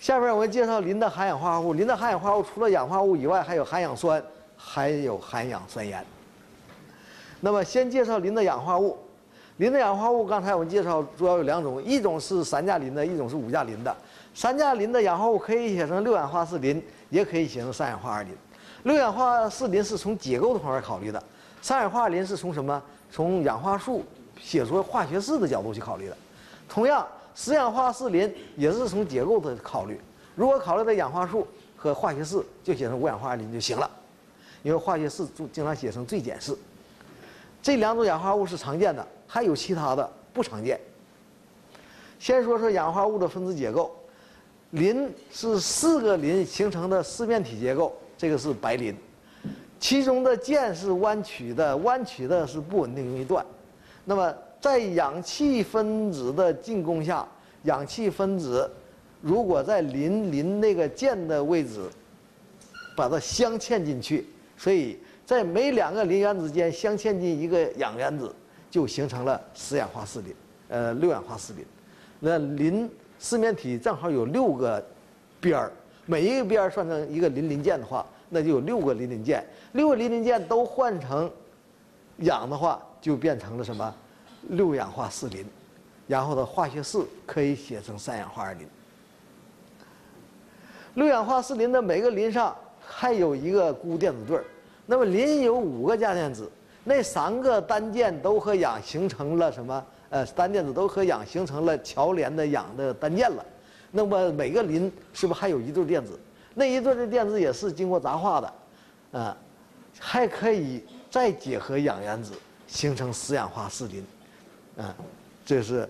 下面我们介绍磷的含氧化合物。磷的含氧化合物除了氧化物以外，还有含氧酸，还有含氧酸盐。那么先介绍磷的氧化物。磷的氧化物刚才我们介绍主要有两种，一种是3价磷的，一种是5价磷的。3价磷的氧化物可以写成6氧化4磷，也可以写成3氧化2磷。6氧化4磷是从结构的方面考虑的，3氧化2磷是从什么？从氧化数写出化学式的角度去考虑的。同样，10氧化4磷也是从结构的考虑。如果考虑的氧化数和化学式，就写成5氧化2磷就行了，因为化学式经常写成最简式。这两种氧化物是常见的，还有其他的不常见。先说说氧化物的分子结构，磷是4个磷形成的四面体结构，这个是白磷，其中的键是弯曲的，弯曲的是不稳定容易断。那么在氧气分子的进攻下，氧气分子如果在磷那个键的位置把它镶嵌进去，所以在每2个磷原子间镶嵌进一个氧原子，就形成了10氧化4磷，6氧化4磷。那磷四面体正好有6个边儿，每一个边儿算成一个磷磷键的话，那就有6个磷磷键，6个磷磷键都换成氧的话，就变成了什么？6氧化4磷，然后的化学式可以写成3氧化2磷。6氧化4磷的每个磷上还有一个钴电子对儿，那么磷有5个价电子，那3个单键都和氧形成了什么？单电子都和氧形成了桥联的氧的单键了。那么每个磷是不是还有一对电子？那一对的电子也是经过杂化的，还可以再结合氧原子形成10氧化4磷。这是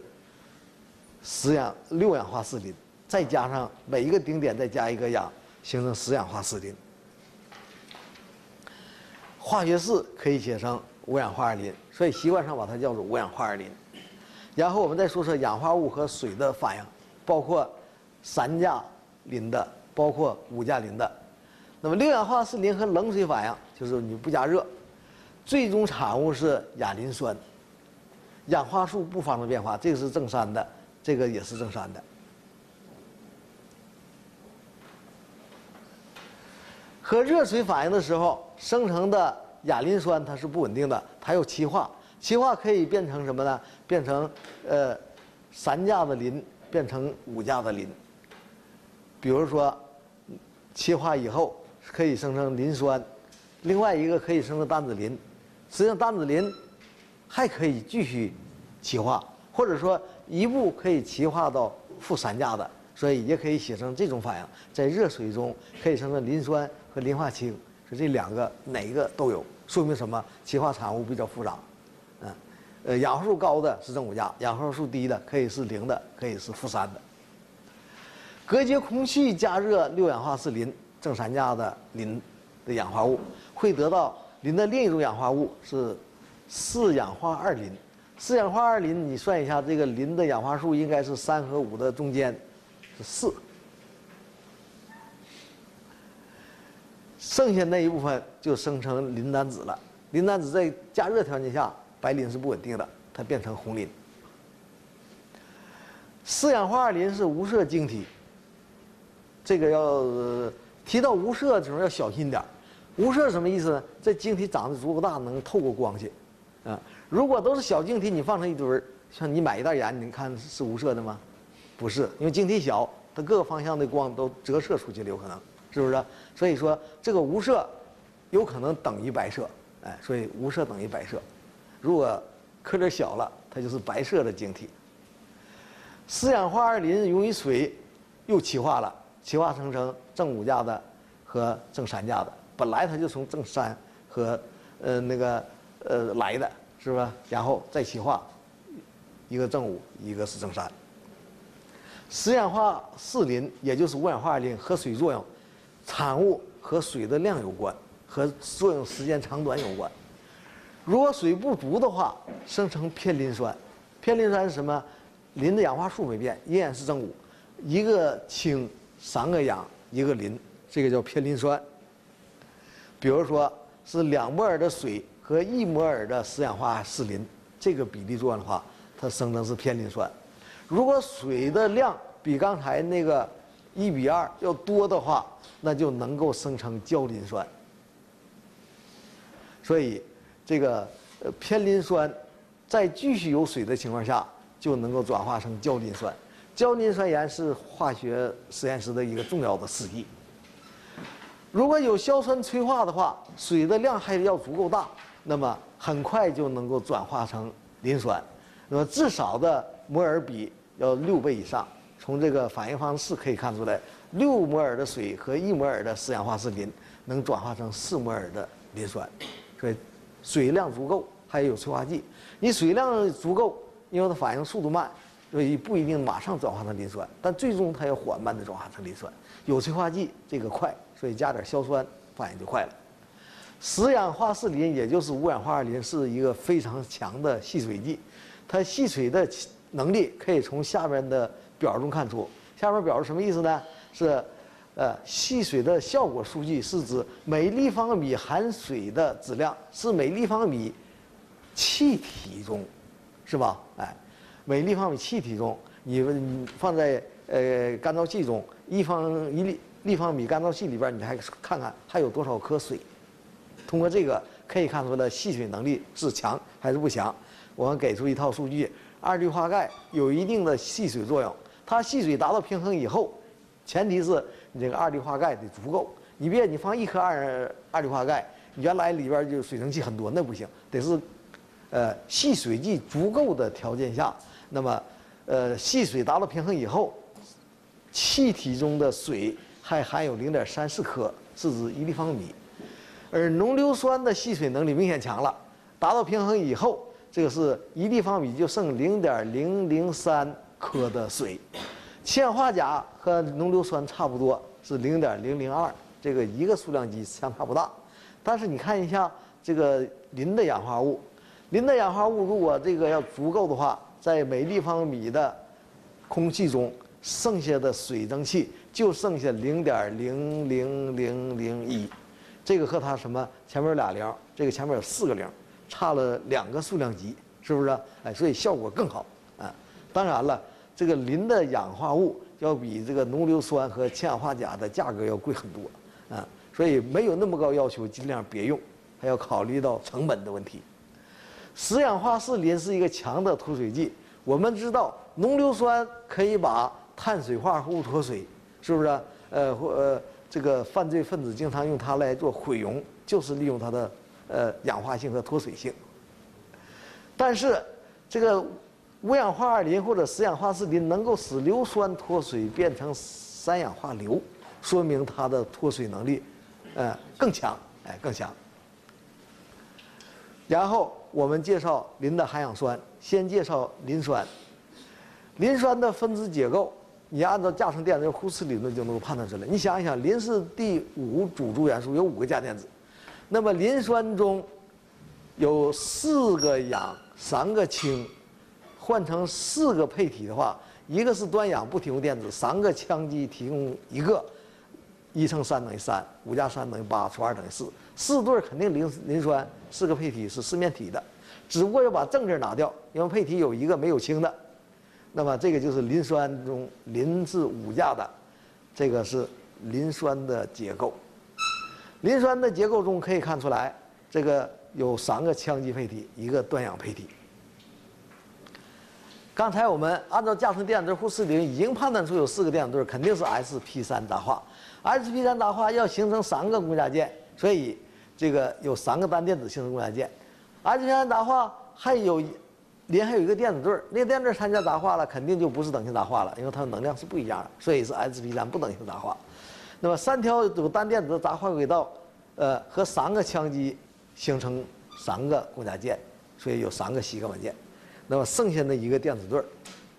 6氧化4磷，再加上每一个顶点再加一个氧，形成10氧化4磷。化学式可以写成5氧化2磷，所以习惯上把它叫做5氧化2磷。然后我们再说说氧化物和水的反应，包括3价磷的，包括5价磷的。那么6氧化4磷和冷水反应，就是你不加热，最终产物是亚磷酸。氧化数不发生变化，这个是正3的，这个也是正3的。和热水反应的时候生成的亚磷酸它是不稳定的，它有气化，气化可以变成什么呢？变成3价的磷变成5价的磷。比如说气化以后可以生成磷酸，另外一个可以生成单子磷。实际上单子磷还可以继续气化，或者说一步可以气化到负3价的，所以也可以写成这种反应，在热水中可以生成磷酸和磷化氢，是这2个哪一个都有，说明什么？气化产物比较复杂。氧化数高的是正5价，氧化数低的可以是0的，可以是负3的。隔绝空气加热6氧化4磷正3价的磷的氧化物，会得到磷的另一种氧化物是4氧化2磷。4氧化2磷，你算一下，这个磷的氧化数应该是3和5的中间是4，剩下那一部分就生成磷单子了。磷单子在加热条件下，白磷是不稳定的，它变成红磷。4氧化2磷是无色晶体，这个要提到无色的时候要小心点。无色什么意思呢？这晶体长得足够大，能透过光去。如果都是小晶体，你放成一堆儿，像你买一袋盐，你看是无色的吗？不是，因为晶体小，它各个方向的光都折射出去了，有可能，是不是？所以说这个无色有可能等于白色，所以无色等于白色。如果颗粒小了，它就是白色的晶体。4氧化2磷溶于水，又气化了，气化生成正5价的和正3价的。本来它就从正3和来的，是吧？然后再气化，一个正5，一个是正3。10氧化4磷，也就是5氧化2磷和水作用，产物和水的量有关，和作用时间长短有关。如果水不足的话，生成偏磷酸。偏磷酸是什么？磷的氧化数没变，依然是正5，一个氢3个氧1个磷，这个叫偏磷酸。比如说是2摩尔的水和1摩尔的10氧化4磷，这个比例作用的话，它生成是偏磷酸。如果水的量比刚才那个 1:2要多的话，那就能够生成焦磷酸。所以这个偏磷酸在继续有水的情况下，就能够转化成焦磷酸。焦磷酸盐是化学实验室的一个重要的试剂。如果有硝酸催化的话，水的量还要足够大，那么很快就能够转化成磷酸。那么至少的摩尔比要6倍以上。从这个反应方式可以看出来，6摩尔的水和1摩尔的4氧化四磷能转化成4摩尔的磷酸。所以水量足够，还有催化剂。你水量足够，因为它反应速度慢，所以不一定马上转化成磷酸，但最终它要缓慢的转化成磷酸。有催化剂，这个快，所以加点硝酸，反应就快了。10氧化四磷，也就是5氧化二磷，是一个非常强的细水剂，它细水的能力可以从下面的表中看出。下面表是什么意思呢？是细水的效果数据是指每立方米含水的质量是每立方米气体中，是吧？哎，每立方米气体中，你放在干燥器中，一立方米干燥器里边，你还看看还有多少颗水。通过这个可以看出来细水能力是强还是不强。我们给出一套数据：二氯化钙有一定的细水作用，它细水达到平衡以后，前提是你这个二氯化钙得足够。你别你放1颗二氯化钙，原来里边就水蒸气很多，那不行，得是细水剂足够的条件下，那么细水达到平衡以后，气体中的水还含有0.34克，是指1立方米。而浓硫酸的细水能力明显强了，达到平衡以后，这个是1立方米就剩0.003克的水。氢氧化钾和浓硫酸差不多是0.002，这个一个数量级相差不大。但是你看一下这个磷的氧化物，磷的氧化物如果这个要足够的话，在每立方米的空气中，剩下的水蒸气就剩下0.00001，这个和它什么前面有俩零，这个前面有4个零，差了2个数量级，是不是？哎，所以效果更好啊。当然了，这个磷的氧化物要比这个浓硫酸和氢氧化钾的价格要贵很多啊，所以没有那么高要求，尽量别用，还要考虑到成本的问题。10氧化四磷是一个强的脱水剂，我们知道浓硫酸可以把碳水化合物脱水，是不是？这个犯罪分子经常用它来做毁容，就是利用它的氧化性和脱水性。但是这个5氧化二磷或者10氧化四磷能够使硫酸脱水变成3氧化硫，说明它的脱水能力更强，更强。然后我们介绍磷的含氧酸，先介绍磷酸。磷酸的分子结构，你按照价乘电子呼茨理论就能够判断出来。你想一想，磷是第5主主元素，有5个价电子，那么磷酸中有4个氧，3个氢，换成4个配体的话，一个是端氧不提供电子，3个羟基提供1个，1乘3等于3，5加3等于8，除2等于4，4对肯定磷酸4个配体是4面体的，只不过要把正字拿掉，因为配体有1个没有氢的。那么这个就是磷酸中磷是5价的，这个是磷酸的结构。磷酸的结构中可以看出来，这个有3个羟基配体，1个端氧配体。刚才我们按照价乘电子呼茨理论已经判断出有4个电子对，肯定是 sp3 杂化。sp3 杂化要形成3个共价键，所以这个有3个单电子形成共价键。sp3 杂化还有磷还有一个电子对，那个电子对参加杂化了，肯定就不是等性杂化了，因为它的能量是不一样的，所以是 sp3 不等性杂化。那么3条有单电子的杂化轨道，和3个羟基形成3个共价键，所以有3个西格玛键。那么剩下的1个电子对，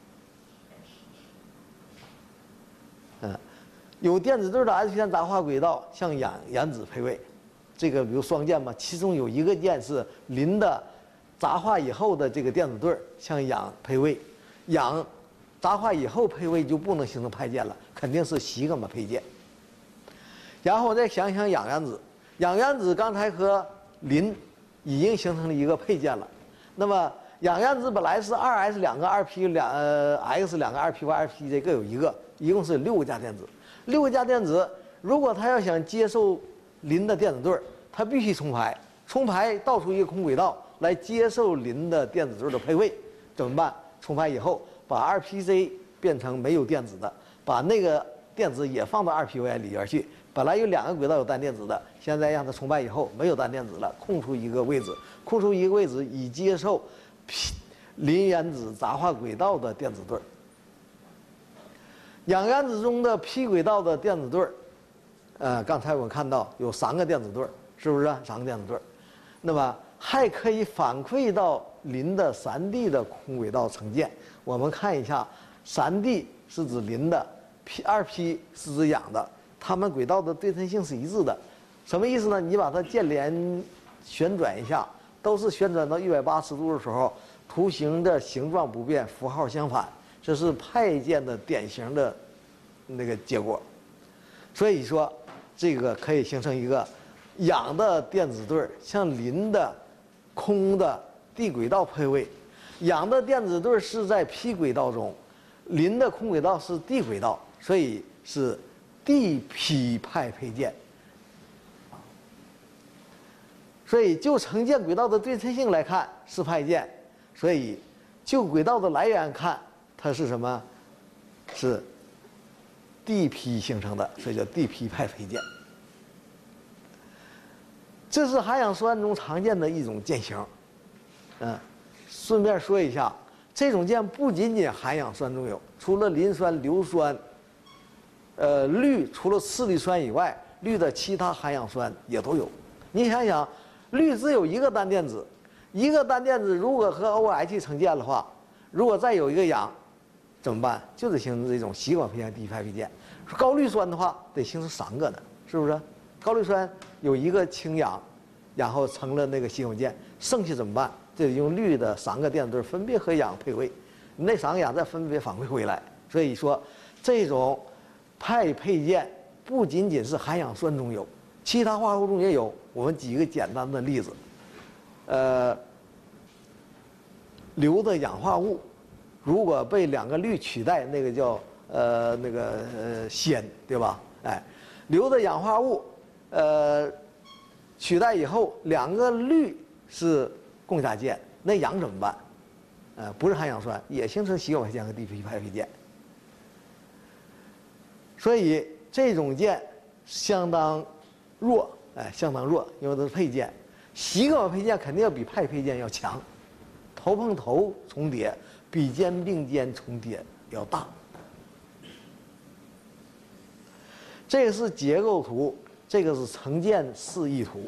有电子对的 sp3 杂化轨道向氧子配位，这个比如双键嘛，其中有1个键是磷的杂化以后的这个电子对向氧配位，氧杂化以后配位就不能形成派键了，肯定是西格玛配键。然后再想想氧原子，氧原子刚才和磷已经形成了1个配键了，那么氧原子本来是2s 2个 2p X 2个 2py 2pj各有1个，一共是6个价电子。 6个价电子，如果它要想接受磷的电子对，它必须重排，重排倒出一个空轨道来接受磷的电子对的配位，怎么办？重排以后，把 2pz 变成没有电子的，把那个电子也放到 2py 里边去。本来有2个轨道有单电子的，现在让它重排以后没有单电子了，空出一个位置，空出一个位置以接受磷原子杂化轨道的电子对。氧原子中的 p 轨道的电子对，刚才我看到有3个电子对，是不是3个电子对？那么还可以反馈到磷的3D 的空轨道成键。我们看一下，3D 是指磷的 2p 是指氧的，它们轨道的对称性是一致的。什么意思呢？你把它键联旋转一下，都是旋转到180度的时候，图形的形状不变，符号相反，这是派键的典型的那个结果。所以说，这个可以形成一个氧的电子对向磷的空的 d 轨道配位，氧的电子对是在 p 轨道中，磷的空轨道是 d 轨道，所以是 dp 派配键。所以就成键轨道的对称性来看是派键，所以就轨道的来源看它是什么？是 dp 形成的，所以叫 dp 派配键。这是含氧酸中常见的一种键型。顺便说一下，这种键不仅仅含氧酸中有，除了磷酸、硫酸，氯除了次氯酸以外，氯的其他含氧酸也都有。你想想，氯只有一个单电子，一个单电子如果和 OH 成键的话，如果再有一个氧，怎么办？就得形成这种习惯配键 dp 派配键。高氯酸的话，得形成3个的，是不是？高氯酸有一个氢氧，然后成了那个习惯键，剩下怎么办？这得用氯的3个电子对分别和氧配位，那3个氧再分别反馈回来。所以说，这种派配键不仅仅是含氧酸中有，其他化合物中也有。我们举一个简单的例子，硫的氧化物，如果被2个氯取代，那个叫氙，对吧？硫的氧化物，取代以后2个氯是共价键，那氧怎么办？不是含氧酸，也形成习惯配键和 dp 派配键。所以这种键相当弱，相当弱，因为它是配键。习惯配键肯定要比派配键要强，头碰头重叠比肩并肩重叠要大。这个是结构图，这个是成键示意图。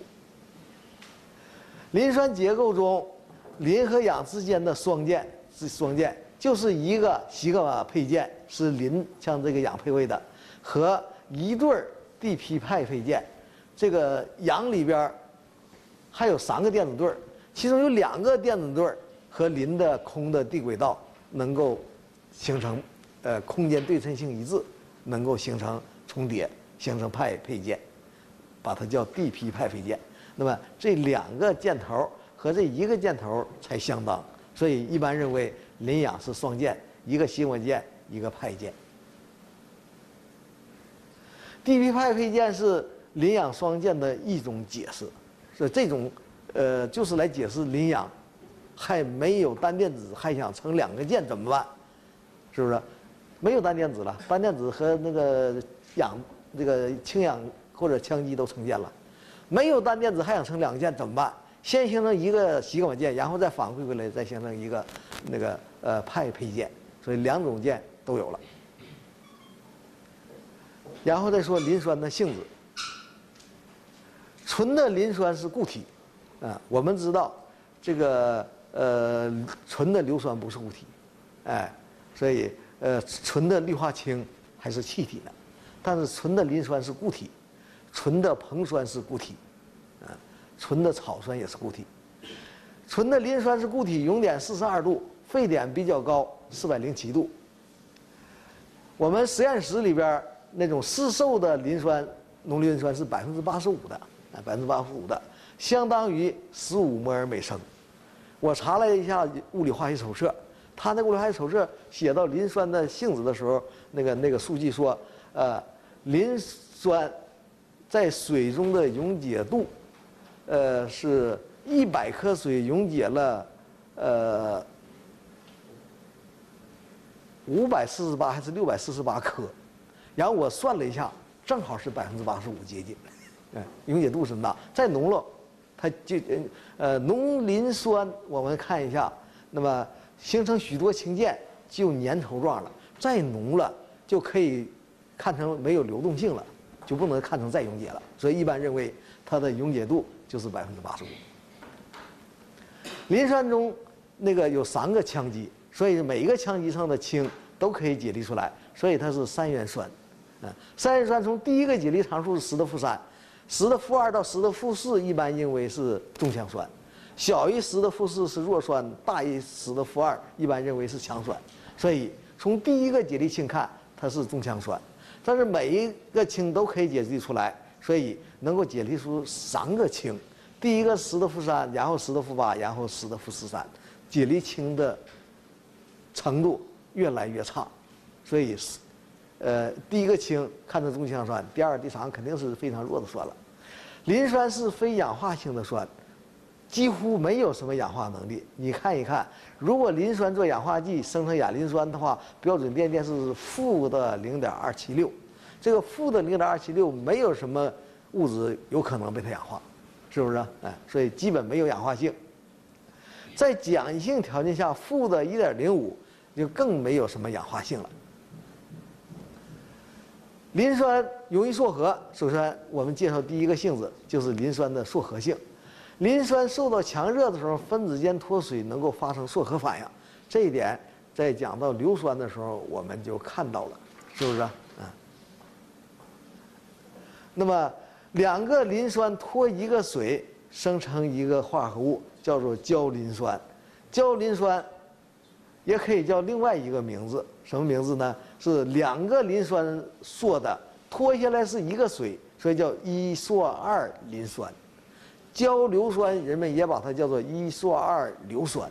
磷酸结构中，磷和氧之间的双键是双键，就是一个习惯配键是磷向这个氧配位的，和一对dp 派配键。这个氧里边还有3个电子对，其中有2个电子对和磷的空的 d 轨道能够形成空间对称性一致，能够形成重叠，形成派配键，把它叫 dp 派配键。那么这2个箭头和这1个箭头才相当，所以一般认为磷氧是双键，一个习惯键，一个派键。dp 派配键是磷氧双键的一种解释，是这种就是来解释磷氧还没有单电子，还想成2个键怎么办？是不是？没有单电子了，单电子和那个氧这个氢氧或者羟基都成键了。没有单电子还想成2个键怎么办？先形成一个习惯键，然后再反馈回来，再形成一个那个派配键，所以2种键都有了。然后再说磷酸的性质，纯的磷酸是固体，我们知道这个纯的硫酸不是固体，所以纯的氯化氢还是气体的，但是纯的磷酸是固体。纯的硼酸是固体，纯的草酸也是固体。纯的磷酸是固体，熔点42度，沸点比较高，407度。我们实验室里边那种市售的磷酸浓氯磷酸是85%的，85%的，相当于15摩尔每升。我查了一下物理化学手册，它那物理化学手册写到磷酸的性质的时候，那个数据说， 磷酸在水中的溶解度，是100克水溶解了548还是648克，然后我算了一下，正好是85%接近，溶解度是大。再浓了，它就浓磷酸我们看一下，那么形成许多氢键就粘稠状了，再浓了就可以看成没有流动性了，就不能看成再溶解了。所以一般认为它的溶解度就是85%。磷酸中那个有3个羟基，所以每一个羟基上的氢都可以解离出来，所以它是3元酸。3元酸从第一个解离常数是10的负3。10的负2到10的负4一般认为是中强酸，小于10的负4是弱酸，大于10的负2一般认为是强酸。所以从第一个解离氢看，它是中强酸，但是每一个氢都可以解离出来，所以能够解离出3个氢。第一个10的负3，然后10的负8，然后10的负13，解离氢的程度越来越差，所以第一个氢看成中强酸，第2、第3肯定是非常弱的酸了。磷酸是非氧化性的酸，几乎没有什么氧化能力。你看一看，如果磷酸做氧化剂生成亚磷酸的话，标准电解是负的0.276，这个负的0.276没有什么物质有可能被它氧化，是不是？所以基本没有氧化性。在碱性条件下，负的1.05就更没有什么氧化性了。磷酸容易缩合，首先我们介绍第一个性质就是磷酸的缩合性。磷酸受到强热的时候，分子间脱水能够发生缩合反应，这一点在讲到硫酸的时候我们就看到了，是不是？那么2个磷酸脱1个水生成一个化合物，叫做焦磷酸。焦磷酸也可以叫另外一个名字，什么名字呢？是2个磷酸缩的，脱下来是1个水，所以叫1缩2磷酸。焦硫酸人们也把它叫做1缩2硫酸。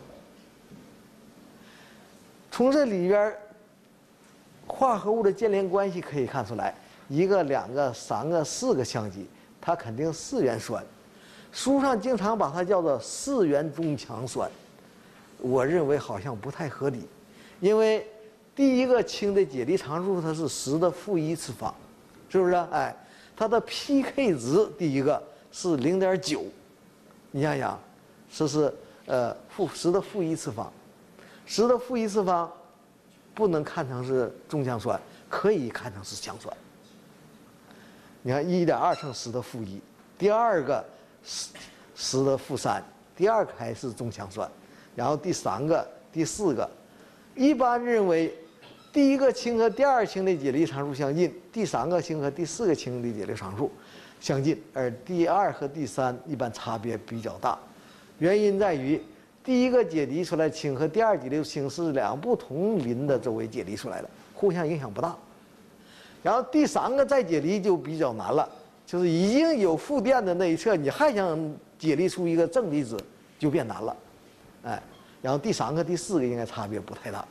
从这里边化合物的键联关系可以看出来，1个、2个、3个、4个羟基，它肯定4元酸。书上经常把它叫做4元中强酸，我认为好像不太合理，因为第一个氢的解离常数它是10的负1次方，是不是？它的 pK 值第一个是0.9，你想想，这是10的负1次方，10的负1次方不能看成是中强酸，可以看成是强酸。你看1.2乘10的负1，第2个10的负3，第2个还是中强酸，然后第3个、第4个，一般认为第一个氢和第2氢的解离常数相近，第3个氢和第4个氢的解离常数相近，而第2和第3一般差别比较大。原因在于第一个解离出来氢和第2解离氢是2不同磷的周围解离出来的，互相影响不大。然后第3个再解离就比较难了，就是已经有负电的那一侧，你还想解离出一个正离子就变难了，然后第3个、第4个应该差别不太大。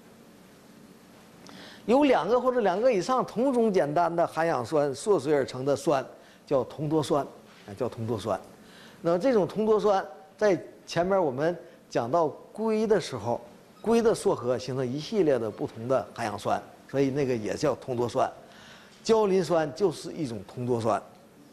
有2个或者2个以上同种简单的含氧酸缩水而成的酸叫同多酸，叫同多酸。那么这种同多酸在前面我们讲到硅的时候，硅的缩合形成一系列的不同的含氧酸，所以那个也叫同多酸。焦磷酸就是一种同多酸。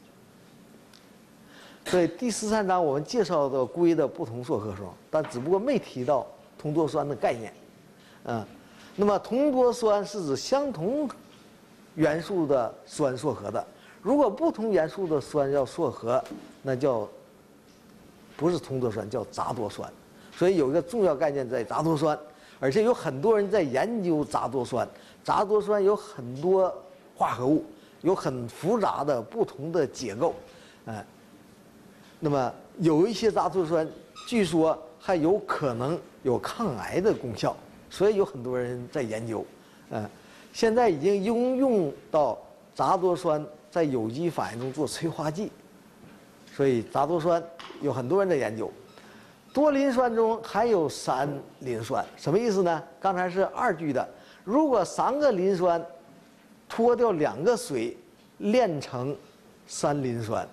所以第13章我们介绍到硅的不同缩合时候，但只不过没提到同多酸的概念，那么同多酸是指相同元素的酸缩合的，如果不同元素的酸要缩合，那叫不是同多酸，叫杂多酸。所以有一个重要概念在杂多酸，而且有很多人在研究杂多酸。杂多酸有很多化合物，有很复杂的不同的结构，那么有一些杂多酸据说还有可能有抗癌的功效。所以有很多人在研究，现在已经应用到杂多酸在有机反应中做催化剂，所以杂多酸有很多人在研究。多磷酸中含有3磷酸，什么意思呢？刚才是2句的，如果3个磷酸脱掉2个水炼成3磷酸，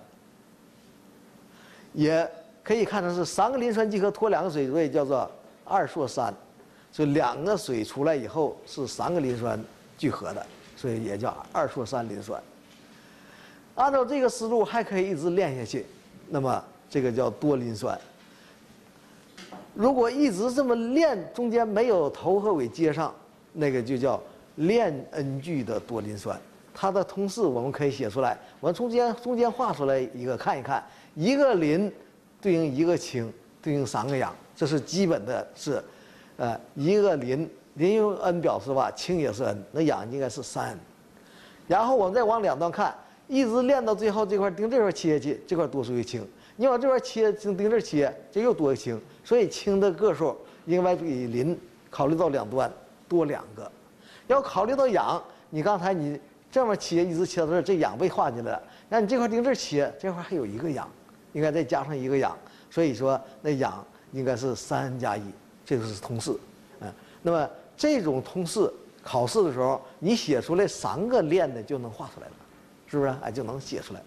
也可以看成是3个磷酸聚合脱2个水，所以叫做2唑3。所以2个水出来以后是3个磷酸聚合的，所以也叫2唑3磷酸。按照这个思路还可以一直炼下去，那么这个叫多磷酸。如果一直这么炼，中间没有头和尾接上，那个就叫链恩聚的多磷酸。它的通式我们可以写出来，我们中间画出来一个看一看，一个磷对应一个氢，对应3个氧，这是基本的是，一个磷用 N 表示吧，氢也是 N， 那氧应该是3N。然后我们再往两端看，一直炼到最后这块，盯这块切下去，这块多出一个氢。你往这块切，盯这儿切，这又多一个氢，所以氢的个数应该比磷考虑到两端多2个。要考虑到氧，你刚才你这么切，一直切到这儿，这氧被划进来了。那你这块盯这儿切，这块还有一个氧，应该再加上一个氧，所以说那氧应该是3N加1，这个是通式。那么这种通式考试的时候，你写出来3个链的就能画出来了，是不是？就能写出来。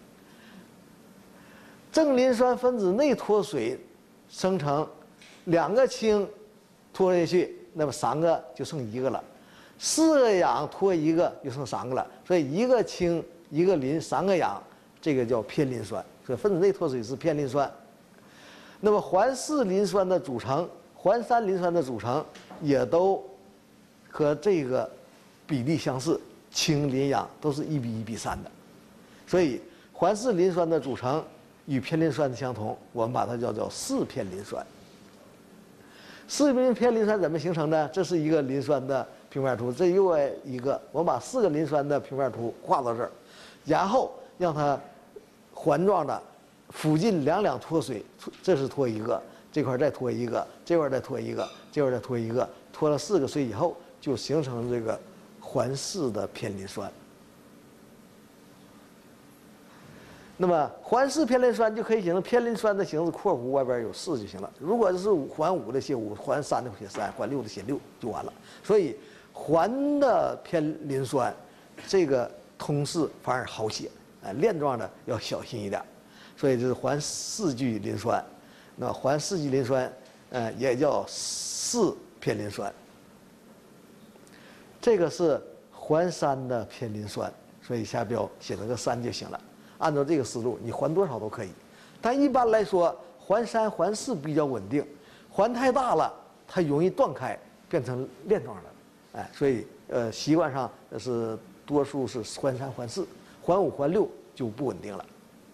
正磷酸分子内脱水，生成2个氢脱下去，那么3个就剩1个了，4个氧脱1个就剩3个了，所以1个氢1个磷3个氧，这个叫偏磷酸。所以分子内脱水是偏磷酸。那么环4磷酸的组成，环3磷酸的组成也都和这个比例相似，氢磷氧都是1比1比3的，所以环4磷酸的组成与偏磷酸的相同，我们把它叫做4偏磷酸。4偏磷酸怎么形成呢？这是一个磷酸的平面图，这又一个，我们把4个磷酸的平面图画到这儿，然后让它环状的，附近两脱水，这是脱1个，这块再脱1个，这块再脱1个，这块再脱1个，脱了4个水以后，就形成这个环4的偏磷酸。那么环4偏磷酸就可以形成偏磷酸的形式，括弧外边有4就行了。如果是环5的写5，环3的写3，环6的写6就完了。所以环的偏磷酸这个通式反而好写，链状的要小心一点。所以这是环4聚磷酸，那环4聚磷酸，也叫4偏磷酸。这个是环3的偏磷酸，所以下标写成个3就行了。按照这个思路，你环多少都可以，但一般来说，环3、环4比较稳定，环太大了，它容易断开，变成链状的，所以习惯上是多数是环3、环4，环5、环6就不稳定了。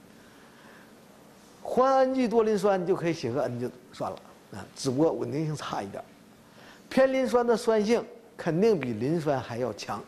环 N 聚多磷酸就可以写个 N 就算了，只不过稳定性差一点。偏磷酸的酸性肯定比磷酸还要强。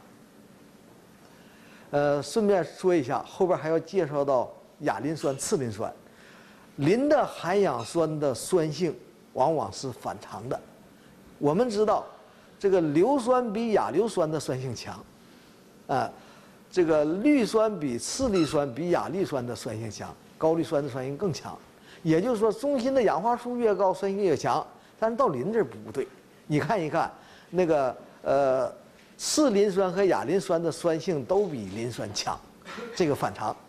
顺便说一下，后边还要介绍到亚磷酸、次磷酸。磷的含氧酸的酸性往往是反常的。我们知道，这个硫酸比亚硫酸的酸性强，这个氯酸比次氯酸比亚氯酸的酸性强，高氯酸的酸性更强。也就是说，中心的氧化数越高，酸性越强。但是到磷这儿不对，你看一看那个次磷酸和亚磷酸的酸性都比磷酸强，这个反常。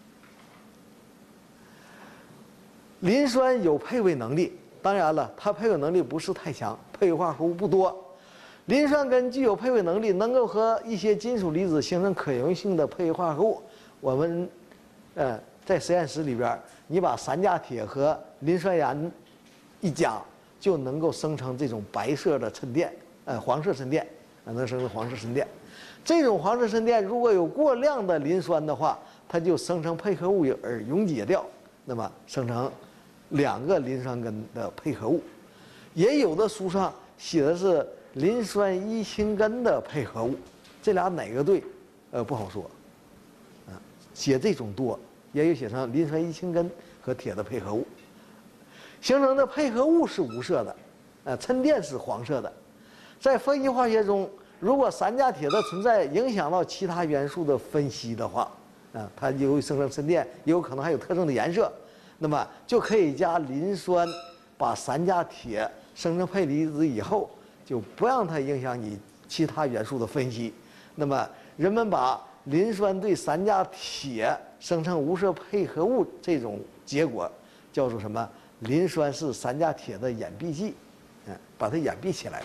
磷酸有配位能力，当然了，它配位能力不是太强，配位化合物不多。磷酸根具有配位能力，能够和一些金属离子形成可溶性的配位化合物。我们在实验室里边，你把3价铁和磷酸盐一加，就能够生成这种白色的沉淀，黄色沉淀。能生成黄色沉淀，这种黄色沉淀如果有过量的磷酸的话，它就生成配合物而溶解掉，那么生成2个磷酸根的配合物。也有的书上写的是磷酸1氢根的配合物，这俩哪个对？不好说。写这种多，也有写成磷酸1氢根和铁的配合物，形成的配合物是无色的，沉淀是黄色的。在分析化学中，如果3价铁的存在影响到其他元素的分析的话，它由于生成沉淀，也有可能还有特征的颜色，那么就可以加磷酸，把3价铁生成配离子以后，就不让它影响你其他元素的分析。那么人们把磷酸对3价铁生成无色配合物这种结果，叫做什么？磷酸是3价铁的掩蔽剂，把它掩蔽起来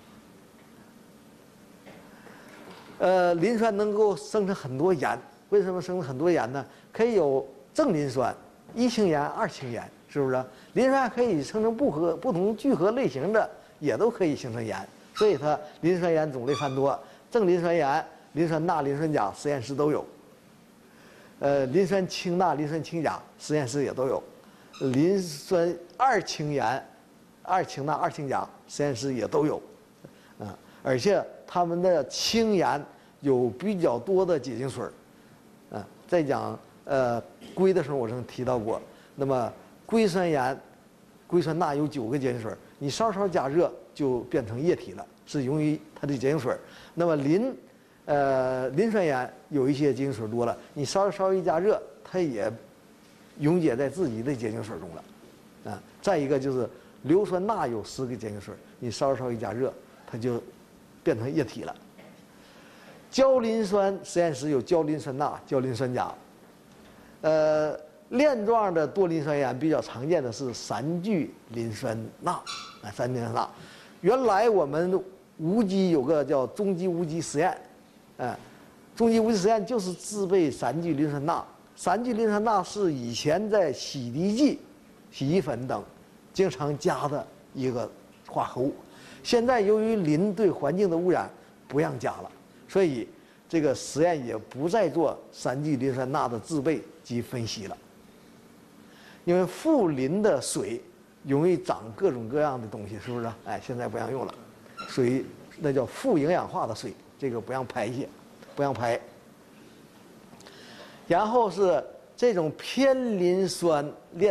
了。磷酸能够生成很多盐，为什么生成很多盐呢？可以有正磷酸、1氢盐、2氢盐，是不是？磷酸可以生成不同聚合类型的，也都可以形成盐，所以它磷酸盐种类繁多。正磷酸盐、磷酸钠、磷酸钾，实验室都有。磷酸氢钠、磷酸氢钾，实验室也都有。磷酸2氢盐、2氢钠、2氢钾，实验室也都有。而且它们的氢盐有比较多的结晶水。在讲硅的时候，我曾提到过。那么硅酸盐、硅酸钠有9个结晶水，你稍稍加热就变成液体了，是由于它的结晶水。那么磷酸盐有一些结晶水多了，你稍微加热，它也溶解在自己的结晶水中了。再一个就是硫酸钠有10个结晶水，你稍微加热，它就变成液体了。焦磷酸实验室有焦磷酸钠、焦磷酸钾。链状的多磷酸盐比较常见的是3聚磷酸钠，3聚磷酸钠。原来我们无机有个叫中基无机实验，中基无机实验就是制备3聚磷酸钠。3聚磷酸钠是以前在洗涤剂、洗衣粉等经常加的一个化合物，现在由于磷对环境的污染，不让加了，所以这个实验也不再做3聚磷酸钠的制备及分析了。因为富磷的水容易长各种各样的东西，是不是？现在不让用了，水那叫富营养化的水，这个不让排泄，不让排。然后是这种偏磷酸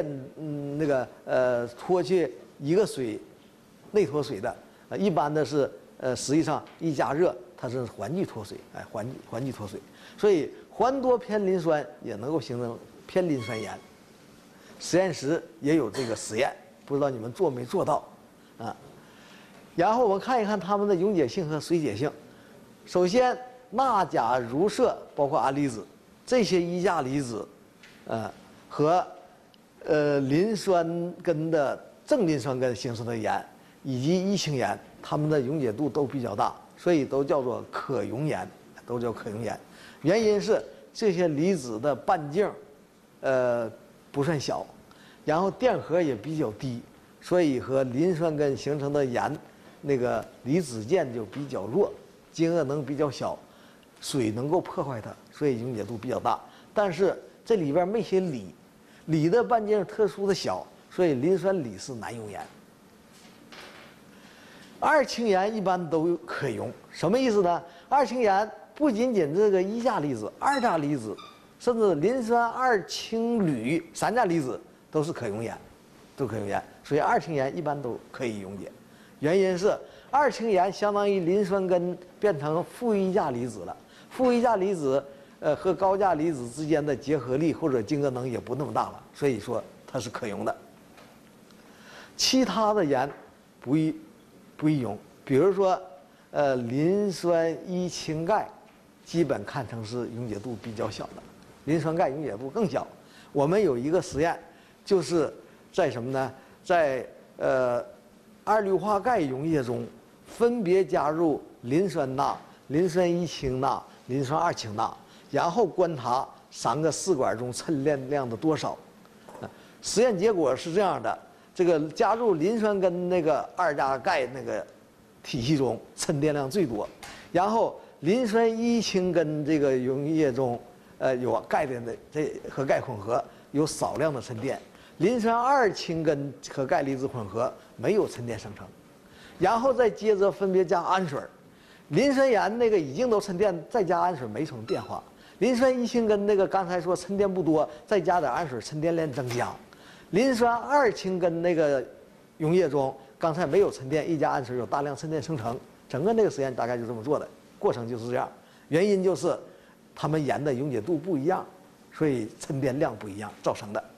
脱去一个水内脱水的，一般的是实际上一加热它是环聚脱水，环聚脱水，所以环多偏磷酸也能够形成偏磷酸盐。实验室也有这个实验，不知道你们做没做到啊？然后我们看一看它们的溶解性和水解性。首先，钠钾如铯包括铵离子这些1价离子，和磷酸根的正磷酸根形成的盐，以及1氢盐，它们的溶解度都比较大，所以都叫做可溶盐，都叫可溶盐。原因是这些离子的半径，不算小，然后电荷也比较低，所以和磷酸根形成的盐，那个离子键就比较弱，晶热能比较小，水能够破坏它，所以溶解度比较大。但是这里边没写锂，锂的半径特殊的小，所以磷酸锂是难溶盐。2氢盐一般都可溶，什么意思呢？2氢盐不仅仅这个1价离子、2价离子，甚至磷酸2氢铝3价离子都是可溶盐，都可溶盐。所以2氢盐一般都可以溶解。原因是2氢盐相当于磷酸根变成负1价离子了，负1价离子和高价离子之间的结合力或者晶热能也不那么大了，所以说它是可溶的。其他的盐不宜溶，比如说磷酸1氢钙，基本看成是溶解度比较小的。磷酸钙溶解度更小。我们有一个实验，就是在什么呢？在二氯化钙溶液中，分别加入磷酸钠、磷酸1氢钠、磷酸2氢钠，然后观察3个试管中添炼量的多少。实验结果是这样的：这个加入磷酸根那个2价钙那个体系中添炼量最多，然后磷酸1氢根这个溶液中。有钙的这和钙混合有少量的沉淀，磷酸2氢根和钙离子混合没有沉淀生成，然后再接着分别加氨水，磷酸盐那个已经都沉淀，再加氨水没什么变化。磷酸1氢根那个刚才说沉淀不多，再加点氨水，沉淀量增加。磷酸2氢根那个溶液中刚才没有沉淀，一加氨水有大量沉淀生成。整个那个实验大概就这么做的，过程就是这样。原因就是它们盐的溶解度不一样，所以沉淀量不一样造成的。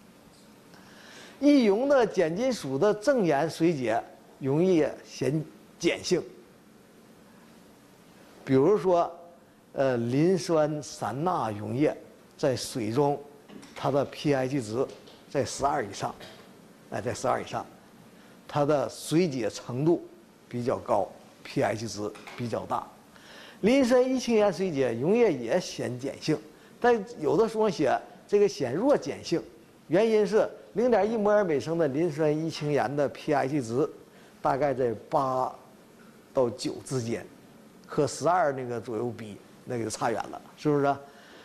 易溶的碱金属的正盐水解容易显碱性，比如说磷酸三钠溶液在水中，它的 pH 值在12以上，在12以上，它的水解程度比较高 ，pH 值比较大。磷酸一氢盐水解溶液也显碱性，但有的时候写这个显弱碱性，原因是0.1摩尔每升的磷酸一氢盐的 pH 值大概在8到9之间，和12那个左右比，那个就差远了，是不是？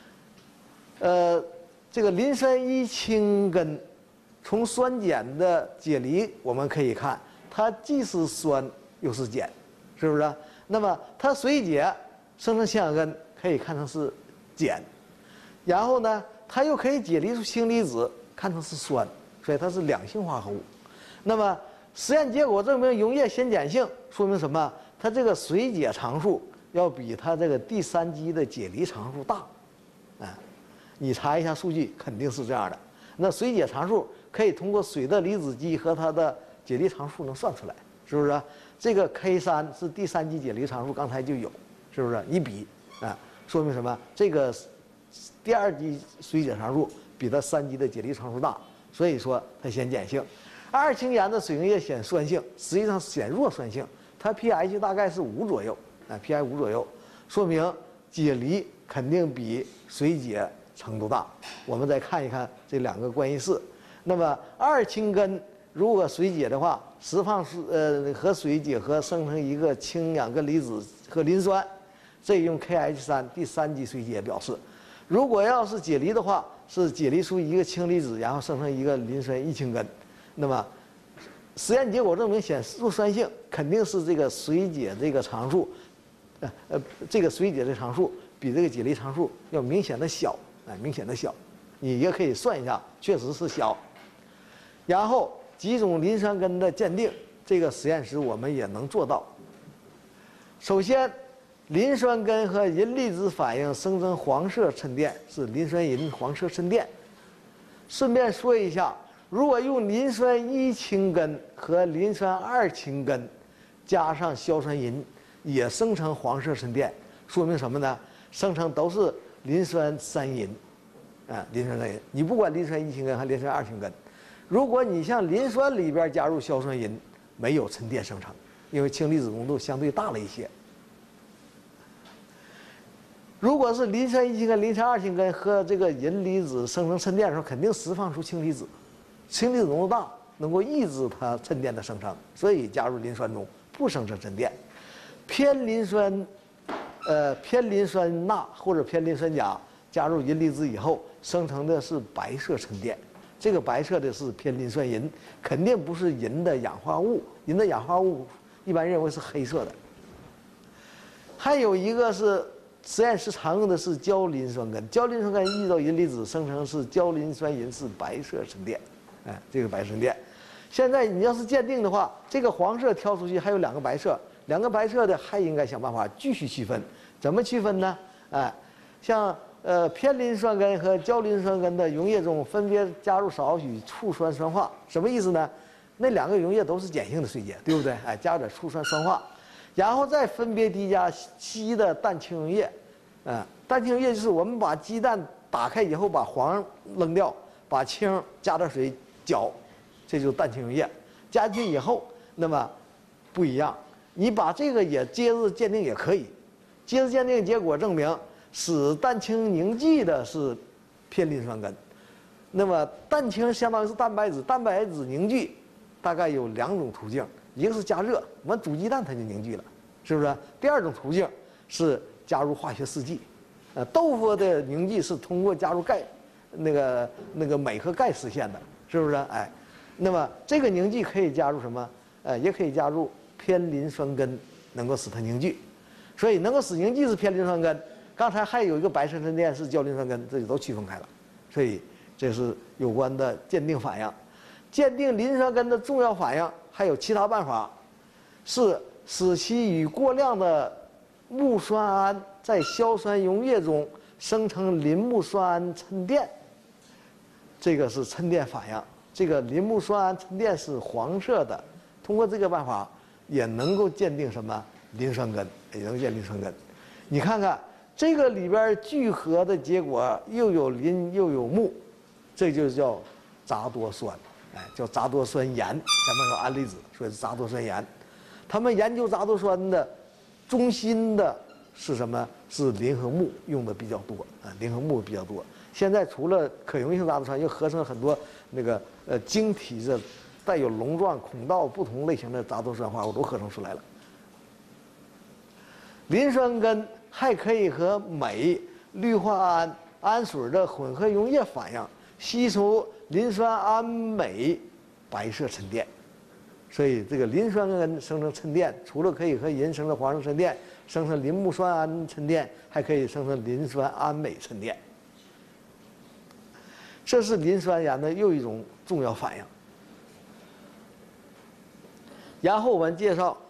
这个磷酸一氢根从酸碱的解离，我们可以看它既是酸又是碱，是不是？那么它水解生成氢氧根可以看成是碱，然后呢，它又可以解离出氢离子，看成是酸，所以它是两性化合物。那么实验结果证明溶液显碱性，说明什么？它这个水解常数要比它这个第三基的解离常数大，你查一下数据，肯定是这样的。那水解常数可以通过水的离子基和它的解离常数能算出来，是不是？这个 K3是第三基解离常数，刚才就有，是不是？一比说明什么？这个第二基水解常数比它三基的解离常数大，所以说它显碱性。二氢盐的水溶液显酸性，实际上显弱酸性，它 pH 大概是5左右，pH 5左右，说明解离肯定比水解程度大。我们再看一看这两个关系式。那么二氢根如果水解的话，释放和水结合生成一个氢氧根离子和磷酸，这用 KH3第三级水解表示。如果要是解离的话，是解离出一个氢离子，然后生成一个磷酸一氢根。那么实验结果证明显弱酸性，肯定是这个水解这个常数，这个水解的常数比这个解离常数要明显的小，明显的小。你也可以算一下，确实是小。然后几种磷酸根的鉴定，这个实验室我们也能做到。首先，磷酸根和银离子反应生成黄色衬垫，是磷酸银黄色衬垫。顺便说一下，如果用磷酸一氢根和磷酸二氢根加上硝酸银，也生成黄色衬垫，说明什么呢？生成都是磷酸三银，磷酸三银。你不管磷酸一氢根还是磷酸二氢根，如果你像磷酸里边加入硝酸银，没有衬垫生成，因为氢离子浓度相对大了一些。如果是磷酸一氢根、磷酸二氢根和这个银离子生成衬垫的时候，肯定释放出氢离子，氢离子浓度大，能够抑制它衬垫的生成，所以加入磷酸中不生成衬垫。偏磷酸钠或者偏磷酸钾加入银离子以后，生成的是白色衬垫。这个白色的是偏磷酸银，肯定不是银的氧化物。银的氧化物一般认为是黑色的。还有一个是实验室常用的是焦磷酸根，焦磷酸根遇到银离子生成是焦磷酸银，是白色衬垫，这个白衬垫。现在你要是鉴定的话，这个黄色挑出去还有两个白色，两个白色的还应该想办法继续区分。怎么区分呢？像偏磷酸根和焦磷酸根的溶液中分别加入少许醋酸酸化，什么意思呢？那两个溶液都是碱性的水解，对不对？加入点醋酸酸化，然后再分别滴加稀的氮氢溶液，氮氢溶液就是我们把鸡蛋打开以后把黄扔掉，把氢加点水搅，这就是氮氢溶液。加进去以后，那么不一样，你把这个也接着鉴定也可以，接着鉴定结果证明。使氮氢凝聚的是偏磷酸根，那么氮氢相当于是蛋白质，蛋白质凝聚大概有两种途径，一个是加热，我们煮鸡蛋它就凝聚了，是不是？第二种途径是加入化学试剂，豆腐的凝聚是通过加入钙，那个镁和钙实现的，是不是？那么这个凝聚可以加入什么？也可以加入偏磷酸根，能够使它凝聚，所以能够使凝聚是偏磷酸根。刚才还有一个白色衬垫是焦磷酸根，这就都区分开了，所以这是有关的鉴定反应。鉴定磷酸根的重要反应还有其他办法，是使其与过量的木酸胺在硝酸溶液中生成磷木酸胺衬垫，这个是衬垫反应。这个磷木酸胺衬垫是黄色的，通过这个办法也能够鉴定什么磷酸根，也能鉴定磷酸根。你看看这个里边聚合的结果又有磷又有钼，这就叫杂多酸，哎，叫杂多酸盐。前面说氨离子，所以是杂多酸盐。他们研究杂多酸的中心的是什么？是磷和钼用的比较多啊，磷和钼比较多。现在除了可溶性杂多酸，又合成了很多那个晶体的带有龙状、孔道不同类型的杂多酸化合物都合成出来了。磷酸根还可以和镁、氯化铵、氨水的混合溶液反应，吸收磷酸铵镁白色沉淀。所以这个磷酸根生成沉淀，除了可以和银生成黄色沉淀，生成磷木酸铵沉淀，还可以生成磷酸铵镁沉淀。这是磷酸盐的又一种重要反应。然后我们介绍